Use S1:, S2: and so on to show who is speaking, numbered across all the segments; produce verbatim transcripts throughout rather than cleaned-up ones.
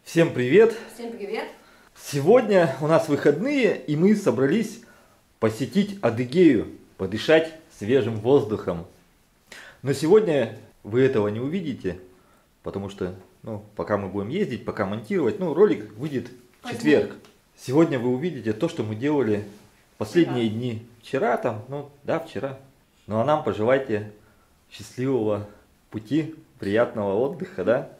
S1: Всем привет!
S2: Всем привет!
S1: Сегодня у нас выходные, и мы собрались посетить Адыгею, подышать свежим воздухом. Но сегодня вы этого не увидите, потому что, ну, пока мы будем ездить, пока монтировать, ну, ролик выйдет в четверг. Сегодня вы увидите то, что мы делали последние вчера. дни. Вчера там, ну, да, вчера. Ну, а нам пожелайте счастливого пути, приятного отдыха, да?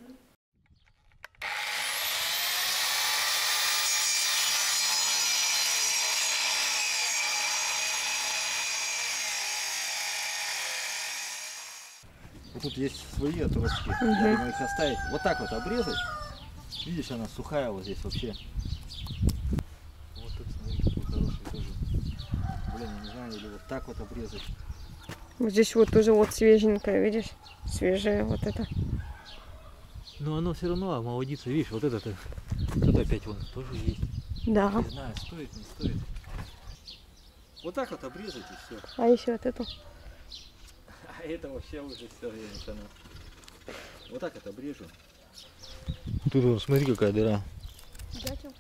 S1: Вот тут есть свои отростки, угу. Я думаю их оставить. Вот так вот обрезать. Видишь, она сухая вот здесь вообще. Вот тут, смотри, какой хороший тоже. Блин, я не знаю, или вот так вот обрезать.
S2: Вот здесь вот тоже вот свеженькое, видишь? Свежее вот это.
S1: Но оно все равно молодится, видишь, вот это-то. Тут опять вон тоже есть.
S2: Да.
S1: Не знаю, стоит, не стоит. Вот так вот обрезать и все.
S2: А еще вот эту.
S1: А это вообще уже все, я не. Вот так это обрежу. Тут вот смотри, какая дыра.
S2: Дятел.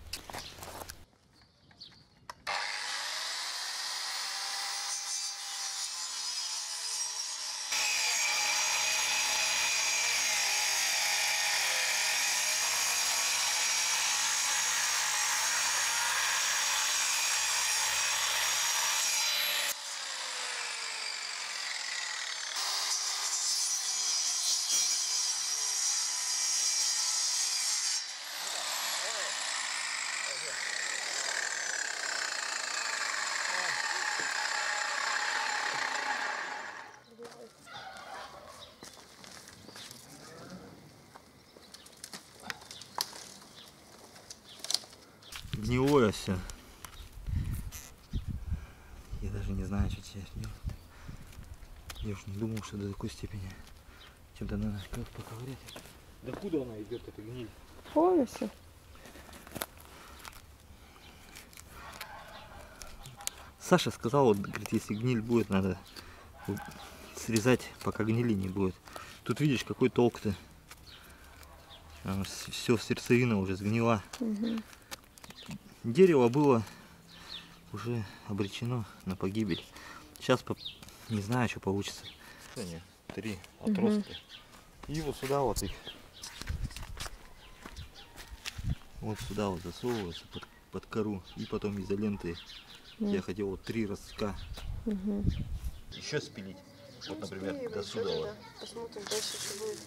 S1: Гнилое все. Я даже не знаю, что сейчас делать. Я уж не думал, что до такой степени. Чем-то надо как поковырять. Да куда она идет, эта гниль?
S2: Полностью.
S1: Саша сказал, вот, говорит, если гниль будет, надо срезать, пока гнили не будет. Тут видишь, какой толк-то. Все, сердцевина уже сгнила. Угу. Дерево было уже обречено на погибель. Сейчас не знаю, что получится. Три отростка. Угу. И вот сюда вот их. Вот сюда вот засовывается под, под кору. И потом изолентой. Угу. Я хотел вот три ростка. Угу. Еще спилить. Вот, например, спили, до сюда. Вот.
S2: Посмотрим дальше, что будет.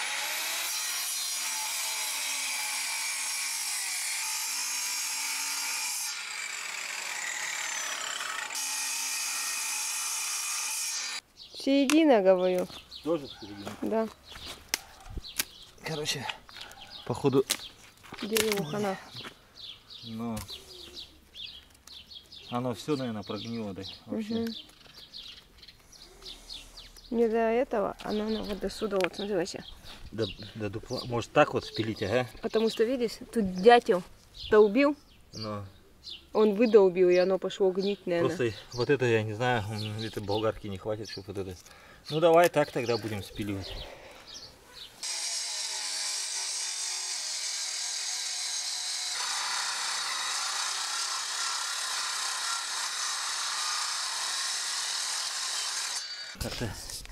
S2: Середина, говорю.
S1: Тоже середина?
S2: Да.
S1: Короче, походу...
S2: Дерево хана.
S1: Но... Оно все, наверное, прогнило, да? Вообще.
S2: Угу. Не до этого, а наверное, вот до сюда, вот, смотри, вообще.
S1: До, до дупла. Может так вот спилить, ага?
S2: Потому что, видишь, тут дятел долбил.
S1: Но...
S2: Он выдолбил, и оно пошло гнить, наверное.
S1: Просто вот это, я не знаю, это болгарки не хватит, чтобы вот это... Ну давай так тогда будем спиливать. Как-то...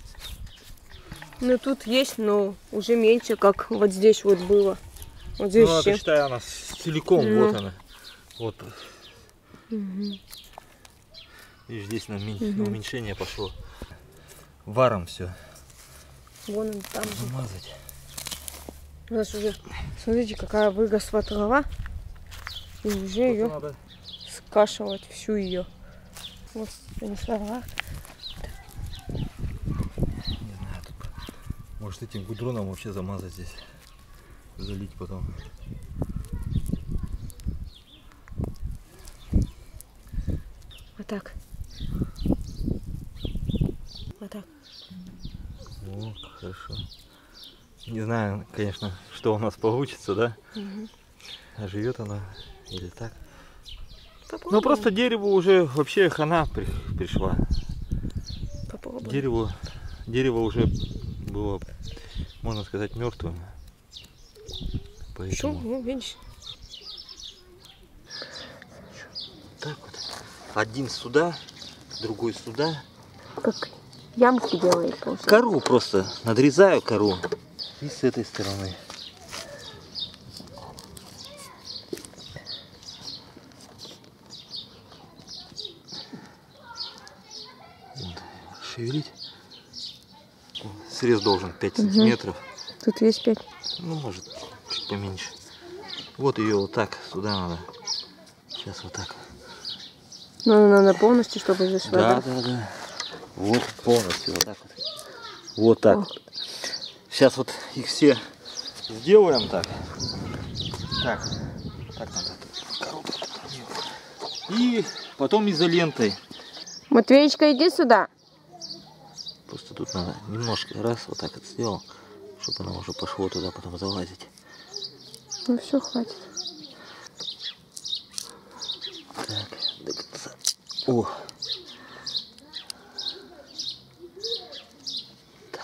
S2: Ну тут есть, но уже меньше, как вот здесь вот было. Вот здесь
S1: ну,
S2: еще.
S1: это, считай, она целиком, ну. Вот она. Вот.
S2: Угу.
S1: И здесь на угу. уменьшение пошло. Варом все.
S2: Вон он там.
S1: Замазать.
S2: У нас уже, смотрите, какая выросла трава. И уже ее надо скашивать, всю ее. Вот, понесла.
S1: Не знаю, тут, может этим гудроном вообще замазать здесь. Залить потом.
S2: Вот так. Вот так.
S1: Вот, хорошо. Не знаю, конечно, что у нас получится, да?
S2: Угу.
S1: А живет она или так. Попробуем. Ну просто дереву уже вообще хана при, пришла.
S2: Попробуем.
S1: Дереву, дерево уже было, можно сказать, мертвым. Поэтому...
S2: Что? Ну, видишь.
S1: Так вот. Один сюда, другой сюда.
S2: Как ямки делает, получается.
S1: Кору просто надрезаю кору. И с этой стороны. Вот. Шевелить. Срез должен пять угу. сантиметров.
S2: Тут есть пять.
S1: Ну, может, чуть поменьше. Вот ее вот так, сюда надо. Сейчас вот так.
S2: Ну, надо полностью, чтобы здесь
S1: вода. Да, да, да. Вот полностью, вот так вот. Вот так. О. Сейчас вот их все сделаем так. Так. Так надо. И потом изолентой.
S2: Матвеечка, иди сюда.
S1: Просто тут надо немножко раз вот так вот сделал, чтобы оно уже пошло туда потом залазить.
S2: Ну все, хватит.
S1: Так, до конца. О. Так.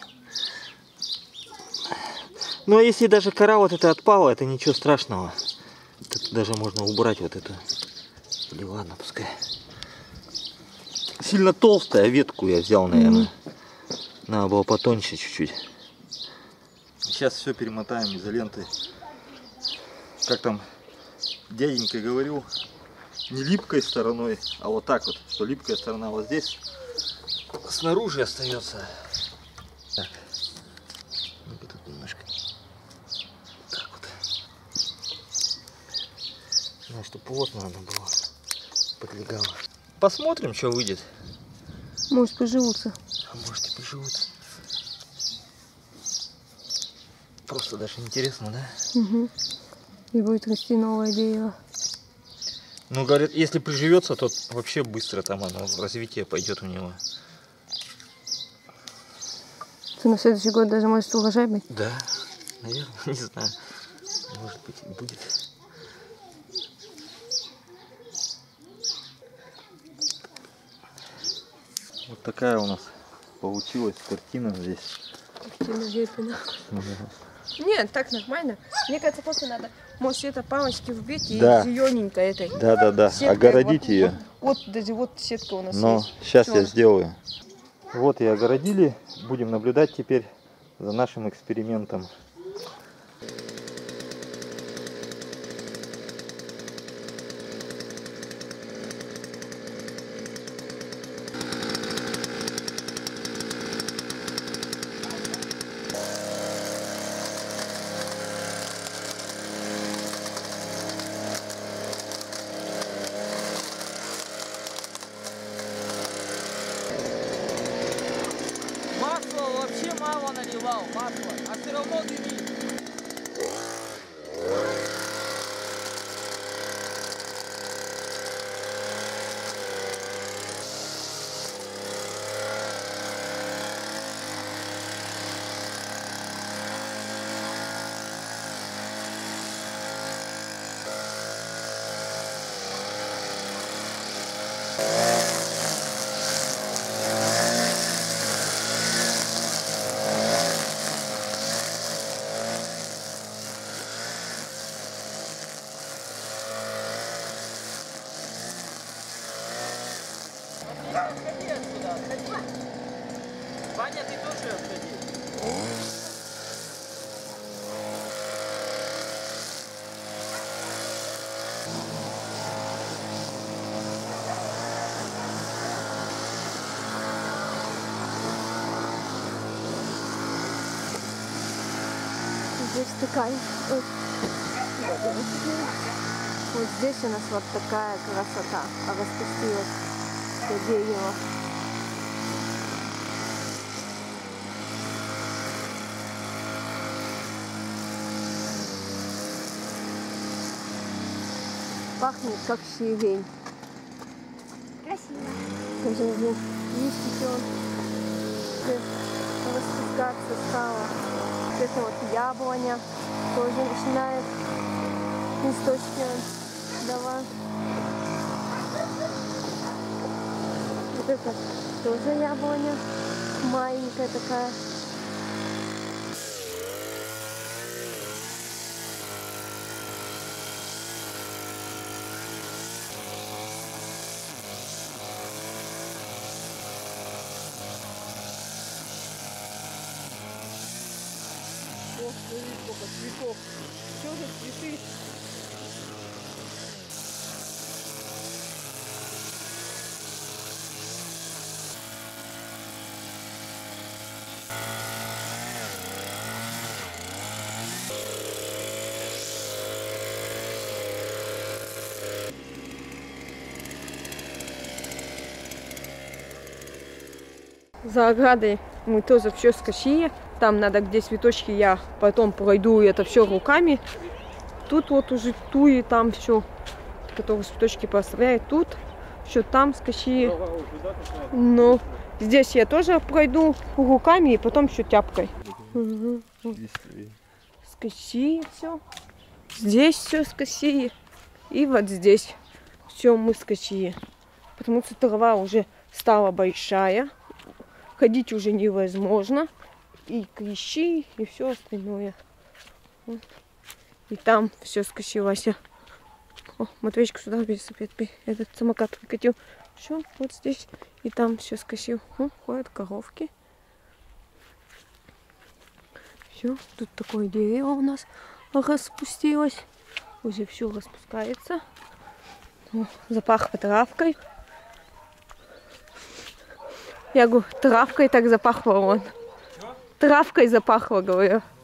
S1: Ну а если даже кора вот эта отпала, это ничего страшного. Тут даже можно убрать вот эту. Или ладно, пускай. Сильно толстая ветку я взял, наверное. Mm-hmm. Надо было потоньше чуть-чуть. Сейчас все перемотаем изолентой. Как там дяденька говорил, не липкой стороной, а вот так вот, что липкая сторона вот здесь снаружи остается. Так, ну-ка тут немножко. Так вот. Ну, чтобы плотно надо было, подлегало. Посмотрим, что выйдет.
S2: Может, поживутся.
S1: А может, и поживутся. Просто даже интересно, да?
S2: Угу. И будет расти новое дерево.
S1: Ну, говорят, если приживется, то вообще быстро там оно в развитие пойдет у него.
S2: Ты на следующий год даже можешь урожай быть?
S1: Да, наверное, не знаю. Может быть, и будет. Вот такая у нас получилась картина здесь.
S2: Картина Вепина. Нет, так нормально. Мне кажется, просто надо, может, это палочки вбить и да. Зелененько этой.
S1: Да, да, да. Сеткой, огородить
S2: вот,
S1: ее.
S2: Вот, вот, даже вот сетка у нас
S1: Но
S2: есть.
S1: сейчас Все. Я сделаю. Вот и огородили. Будем наблюдать теперь за нашим экспериментом.
S3: Вообще мало наливал масло, а все равно дымит. Отходи отсюда, отходи. Ваня, ты тоже отходи.
S2: Здесь такая... Вот. Вот здесь у нас вот такая красота. А распустилась это дерево. Пахнет как сирень.
S4: Красиво.
S2: Даже здесь листики он распускаться стало. Вот это вот яблоня тоже начинает листочки давать. Вот это тоже яблоня маленькая такая. Смотри, сколько цветов. Все же цветы. За оградой мы тоже все скосили. Там надо, где цветочки, я потом пройду это все руками. Тут вот уже туи, там все, которые цветочки поставляют. Тут все там скосили. Но здесь я тоже пройду руками и потом все тяпкой. Угу. Скосили все. Здесь все скосили. И вот здесь все мы скосили. Потому что трава уже стала большая. Ходить уже невозможно. И клещи, и все остальное. Вот. И там все скосилось. О, Матвеечка сюда велосипед, этот самокат выкатил. Все, вот здесь. И там все скосил. О, ходят коровки. Все, тут такое дерево у нас распустилось. Уже все распускается. О, запахло травкой. Я говорю, травкой так запахло он. Травкой запахло, говорю.